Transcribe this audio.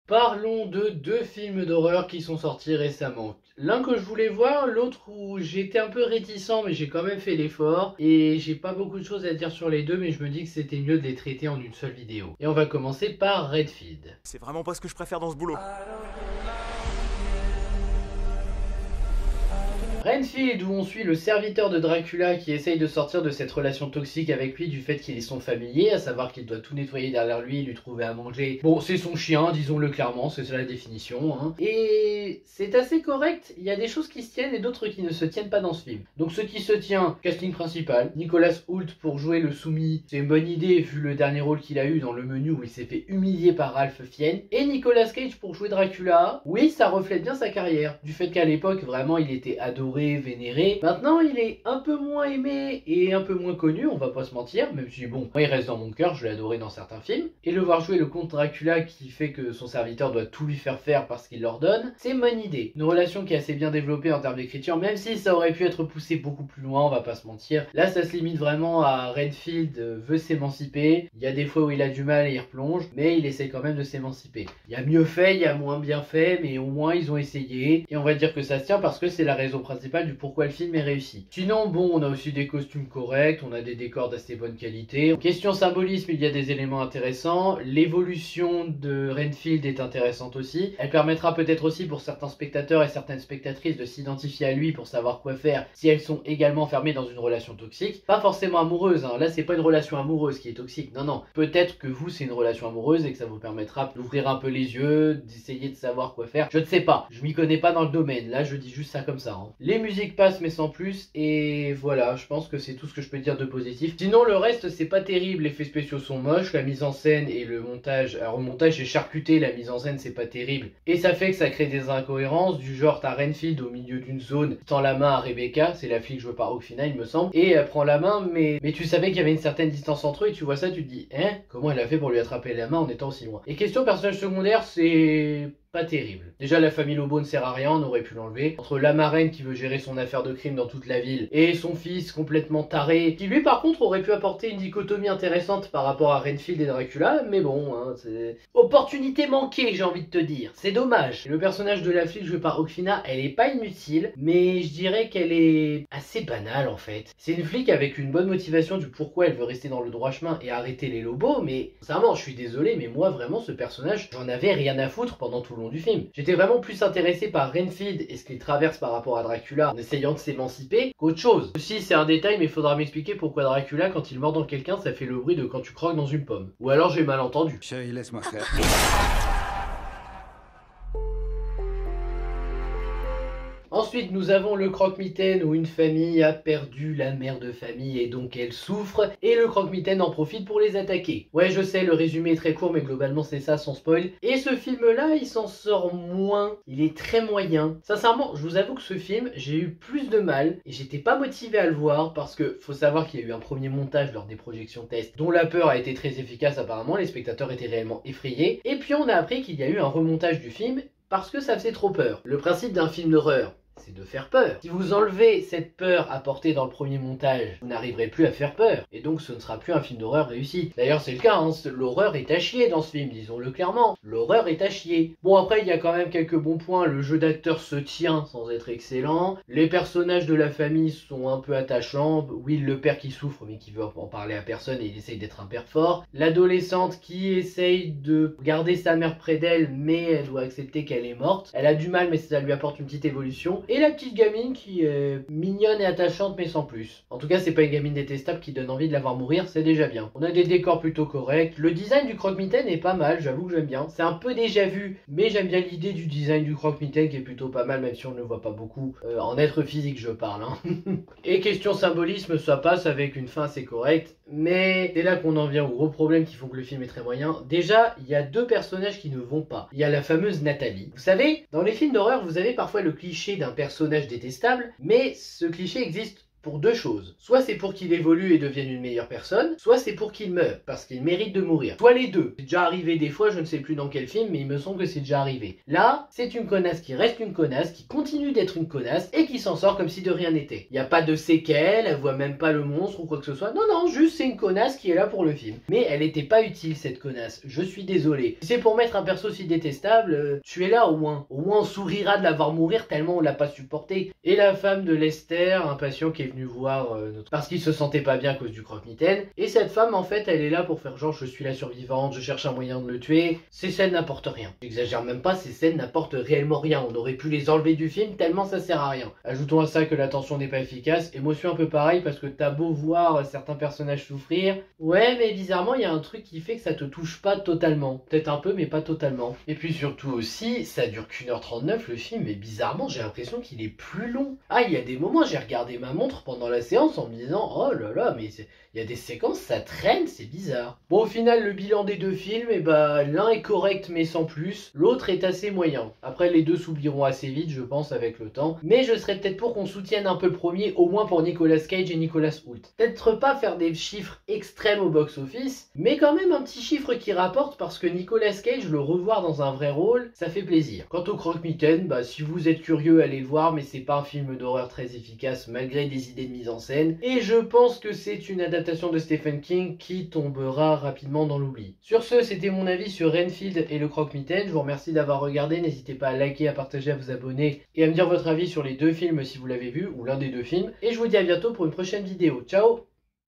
Parlons de deux films d'horreur qui sont sortis récemment. L'un que je voulais voir, l'autre où j'étais un peu réticent mais j'ai quand même fait l'effort. Et j'ai pas beaucoup de choses à dire sur les deux mais je me dis que c'était mieux de les traiter en une seule vidéo. Et on va commencer par Redfield. C'est vraiment pas ce que je préfère dans ce boulot. Renfield, où on suit le serviteur de Dracula qui essaye de sortir de cette relation toxique avec lui du fait qu'il est son familier, à savoir qu'il doit tout nettoyer derrière lui, lui trouver à manger. Bon, c'est son chien, disons-le clairement, c'est ça la définition. Hein. Et c'est assez correct, il y a des choses qui se tiennent et d'autres qui ne se tiennent pas dans ce film. Donc ce qui se tient, casting principal, Nicolas Hoult pour jouer le soumis, c'est une bonne idée vu le dernier rôle qu'il a eu dans Le Menu où il s'est fait humilier par Ralph Fiennes. Et Nicolas Cage pour jouer Dracula, oui, ça reflète bien sa carrière, du fait qu'à l'époque, vraiment, il était adoré, vénéré. Maintenant, il est un peu moins aimé et un peu moins connu, on va pas se mentir, même si bon, il reste dans mon cœur, je l'ai adoré dans certains films. Et le voir jouer le comte Dracula qui fait que son serviteur doit tout lui faire faire parce qu'il l'ordonne, c'est une bonne idée. Une relation qui est assez bien développée en termes d'écriture, même si ça aurait pu être poussé beaucoup plus loin, on va pas se mentir. Là, ça se limite vraiment à Renfield veut s'émanciper. Il y a des fois où il a du mal et il replonge, mais il essaie quand même de s'émanciper. Il y a mieux fait, il y a moins bien fait, mais au moins ils ont essayé. Et on va dire que ça se tient parce que c'est la raison principale du pourquoi le film est réussi. Sinon, bon, on a aussi des costumes corrects, on a des décors d'assez bonne qualité. Question symbolisme, il y a des éléments intéressants. L'évolution de Renfield est intéressante aussi. Elle permettra peut-être aussi pour certains spectateurs et certaines spectatrices de s'identifier à lui pour savoir quoi faire si elles sont également fermées dans une relation toxique. Pas forcément amoureuse, hein. Là c'est pas une relation amoureuse qui est toxique, non non. Peut-être que vous c'est une relation amoureuse et que ça vous permettra d'ouvrir un peu les yeux, d'essayer de savoir quoi faire. Je ne sais pas, je m'y connais pas dans le domaine, là je dis juste ça comme ça. Hein. Les musiques passent mais sans plus et voilà, je pense que c'est tout ce que je peux dire de positif. Sinon le reste c'est pas terrible, les effets spéciaux sont moches, la mise en scène et le montage, alors le montage est charcuté, la mise en scène c'est pas terrible et ça fait que ça crée des incohérences du genre t'as Renfield au milieu d'une zone, tend la main à Rebecca, c'est la fille jouée par Awkwafina il me semble, et elle prend la main mais tu savais qu'il y avait une certaine distance entre eux et tu vois ça tu te dis hein, comment elle a fait pour lui attraper la main en étant aussi loin. Et question personnage secondaire, c'est pas terrible. Déjà la famille Lobo ne sert à rien, on aurait pu l'enlever. Entre la marraine qui veut gérer son affaire de crime dans toute la ville et son fils complètement taré, qui lui par contre aurait pu apporter une dichotomie intéressante par rapport à Renfield et Dracula, mais bon, hein, c'est... Opportunité manquée j'ai envie de te dire, c'est dommage. Et le personnage de la flic jouée par Awkwafina, elle est pas inutile, mais je dirais qu'elle est assez banale en fait. C'est une flic avec une bonne motivation du pourquoi elle veut rester dans le droit chemin et arrêter les Lobos, mais sincèrement je suis désolé, mais moi vraiment ce personnage, j'en avais rien à foutre pendant tout le long du film. J'étais vraiment plus intéressé par Renfield et ce qu'il traverse par rapport à Dracula en essayant de s'émanciper qu'autre chose. Aussi c'est un détail mais il faudra m'expliquer pourquoi Dracula quand il mord dans quelqu'un ça fait le bruit de quand tu croques dans une pomme. Ou alors j'ai mal entendu. Chérie, laisse-moi faire. Ensuite, nous avons le croque-mitaine où une famille a perdu la mère de famille et donc elle souffre. Et le croque-mitaine en profite pour les attaquer. Ouais, je sais, le résumé est très court, mais globalement c'est ça sans spoil. Et ce film-là, il s'en sort moins. Il est très moyen. Sincèrement, je vous avoue que ce film, j'ai eu plus de mal. Et j'étais pas motivé à le voir parce que faut savoir qu'il y a eu un premier montage lors des projections test dont la peur a été très efficace apparemment. Les spectateurs étaient réellement effrayés. Et puis on a appris qu'il y a eu un remontage du film parce que ça faisait trop peur. Le principe d'un film d'horreur, c'est de faire peur. Si vous enlevez cette peur apportée dans le premier montage, vous n'arriverez plus à faire peur. Et donc ce ne sera plus un film d'horreur réussi. D'ailleurs c'est le cas, hein, l'horreur est à chier dans ce film, disons-le clairement. L'horreur est à chier. Bon après il y a quand même quelques bons points, le jeu d'acteur se tient sans être excellent. Les personnages de la famille sont un peu attachants. Will le père qui souffre mais qui veut en parler à personne et il essaye d'être un père fort. L'adolescente qui essaye de garder sa mère près d'elle mais elle doit accepter qu'elle est morte. Elle a du mal mais ça lui apporte une petite évolution. Et la petite gamine qui est mignonne et attachante mais sans plus. En tout cas c'est pas une gamine détestable qui donne envie de la voir mourir, c'est déjà bien. On a des décors plutôt corrects, le design du croque-mitaine est pas mal, j'avoue que j'aime bien. C'est un peu déjà vu, mais j'aime bien l'idée du design du croque-mitaine qui est plutôt pas mal même si on ne le voit pas beaucoup. En être physique je parle. Hein. Et question symbolisme, ça passe avec une fin assez correcte. Mais c'est là qu'on en vient aux gros problèmes qui font que le film est très moyen. Déjà, il y a deux personnages qui ne vont pas. Il y a la fameuse Nathalie. Vous savez, dans les films d'horreur, vous avez parfois le cliché d'un personnage détestable, mais ce cliché existe pour deux choses. Soit c'est pour qu'il évolue et devienne une meilleure personne, soit c'est pour qu'il meure, parce qu'il mérite de mourir. Soit les deux. C'est déjà arrivé des fois, je ne sais plus dans quel film, mais il me semble que c'est déjà arrivé. Là, c'est une connasse qui reste une connasse, qui continue d'être une connasse, et qui s'en sort comme si de rien n'était. Il n'y a pas de séquelles, elle voit même pas le monstre ou quoi que ce soit. Non, non, juste c'est une connasse qui est là pour le film. Mais elle était pas utile cette connasse, je suis désolé. Si c'est pour mettre un perso si détestable, tu es là au moins. Au moins on sourira de la voir mourir tellement on l'a pas supporté. Et la femme de Lester, un patient qui est venu voir parce qu'il se sentait pas bien à cause du croque-mitaine. Et cette femme, en fait, elle est là pour faire genre je suis la survivante, je cherche un moyen de le tuer. Ces scènes n'apportent rien. J'exagère même pas, ces scènes n'apportent réellement rien. On aurait pu les enlever du film tellement ça sert à rien. Ajoutons à ça que la tension n'est pas efficace. Et moi je suis un peu pareil parce que t'as beau voir certains personnages souffrir. Ouais, mais bizarrement, il y a un truc qui fait que ça te touche pas totalement. Peut-être un peu, mais pas totalement. Et puis surtout aussi, ça dure qu'1h39 le film, et bizarrement, j'ai l'impression qu'il est plus long. Ah, il y a des moments, j'ai regardé ma montre pendant la séance en me disant, oh là là, mais il y a des séquences, ça traîne, c'est bizarre. Bon, au final, le bilan des deux films, eh bah, l'un est correct mais sans plus, l'autre est assez moyen. Après, les deux s'oublieront assez vite, je pense, avec le temps. Mais je serais peut-être pour qu'on soutienne un peu le premier, au moins pour Nicolas Cage et Nicolas Hoult. Peut-être pas faire des chiffres extrêmes au box-office, mais quand même un petit chiffre qui rapporte parce que Nicolas Cage, le revoir dans un vrai rôle, ça fait plaisir. Quant au croque-mitaine, bah si vous êtes curieux, allez le voir, mais c'est pas un film d'horreur très efficace malgré des idées de mise en scène. Et je pense que c'est une adaptation de Stephen King qui tombera rapidement dans l'oubli. Sur ce, c'était mon avis sur Renfield et le croque-mitaine. Je vous remercie d'avoir regardé, n'hésitez pas à liker, à partager, à vous abonner et à me dire votre avis sur les deux films si vous l'avez vu, ou l'un des deux films. Et je vous dis à bientôt pour une prochaine vidéo. Ciao!